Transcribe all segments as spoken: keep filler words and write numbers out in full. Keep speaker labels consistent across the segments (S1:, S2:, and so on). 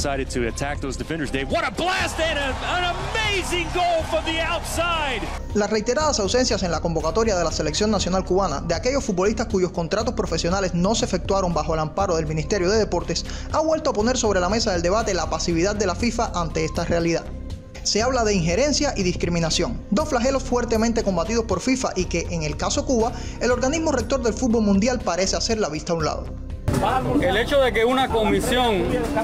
S1: decided to attack those defenders. Dave, what a blast and a, an amazing goal from the outside.
S2: Las reiteradas ausencias en la convocatoria de la selección nacional cubana de aquellos futbolistas cuyos contratos profesionales no se efectuaron bajo el amparo del Ministerio de Deportes ha vuelto a poner sobre la mesa del debate la pasividad de la FIFA ante esta realidad. Se habla de injerencia y discriminación, dos flagelos fuertemente combatidos por FIFA y que, en el caso Cuba, el organismo rector del fútbol mundial parece hacer la vista a un lado.
S3: El hecho de que una comisión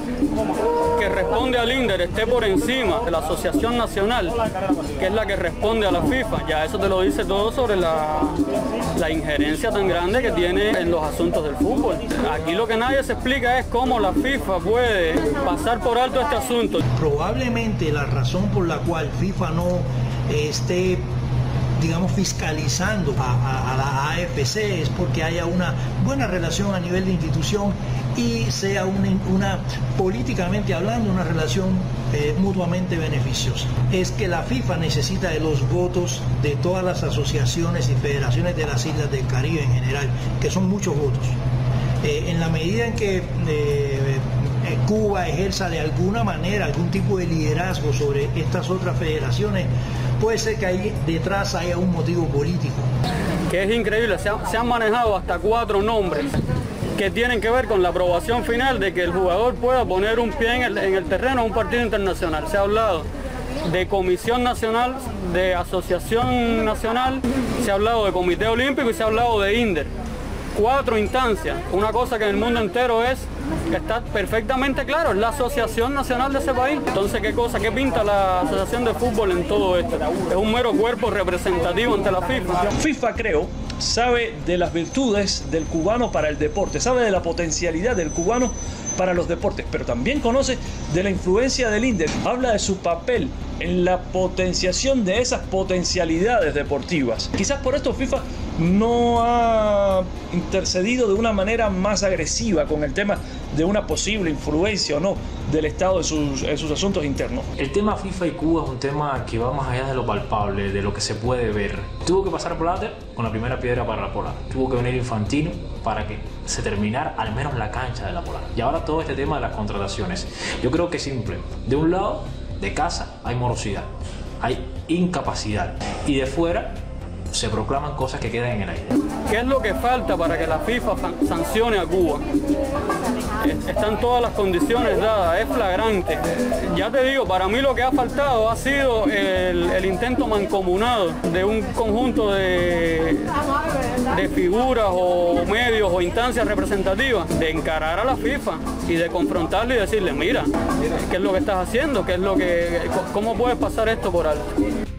S3: que responde al INDER esté por encima de la Asociación Nacional, que es la que responde a la FIFA, ya eso te lo dice todo sobre la, la injerencia tan grande que tiene en los asuntos del fútbol. Aquí lo que nadie se explica es cómo la FIFA puede pasar por alto este asunto.
S4: Probablemente la razón por la cual FIFA no eh, esté digamos, fiscalizando a, a, a la A F C es porque haya una buena relación a nivel de institución y sea una, una políticamente hablando, una relación eh, mutuamente beneficiosa. Es que la FIFA necesita de los votos de todas las asociaciones y federaciones de las islas del Caribe en general, que son muchos votos. Eh, en la medida en que eh, Cuba ejerza de alguna manera algún tipo de liderazgo sobre estas otras federaciones, puede ser que ahí detrás haya un motivo político.
S3: Que es increíble, se, ha, se han manejado hasta cuatro nombres que tienen que ver con la aprobación final de que el jugador pueda poner un pie en el, en el terreno a un partido internacional. Se ha hablado de Comisión Nacional, de Asociación Nacional, se ha hablado de Comité Olímpico y se ha hablado de INDER. Cuatro instancias, una cosa que en el mundo entero es, está perfectamente claro, es la Asociación Nacional de ese país. Entonces, ¿qué cosa? ¿Qué pinta la Asociación de Fútbol en todo esto? Es un mero cuerpo representativo ante la FIFA.
S5: FIFA, creo, sabe de las virtudes del cubano para el deporte, sabe de la potencialidad del cubano para los deportes, pero también conoce de la influencia del INDER, habla de su papel en la potenciación de esas potencialidades deportivas. Quizás por esto FIFA no ha intercedido de una manera más agresiva con el tema de una posible influencia o no del Estado en sus, en sus asuntos internos.
S6: El tema FIFA y Cuba es un tema que va más allá de lo palpable, de lo que se puede ver. Tuvo que pasar Blatter con la primera piedra para la Polar. Tuvo que venir Infantino para que se terminara al menos la cancha de la Polar. Y ahora todo este tema de las contrataciones. Yo creo que es simple. De un lado, de casa, hay morosidad, hay incapacidad. Y de fuera, se proclaman cosas que quedan en el aire.
S3: ¿Qué es lo que falta para que la FIFA sancione a Cuba? Están todas las condiciones dadas, es flagrante. Ya te digo, para mí lo que ha faltado ha sido el, el intento mancomunado de un conjunto de, de figuras o medios o instancias representativas de encarar a la FIFA y de confrontarle y decirle, mira, ¿qué es lo que estás haciendo? ¿Qué es lo que, ¿cómo puedes pasar esto por alto?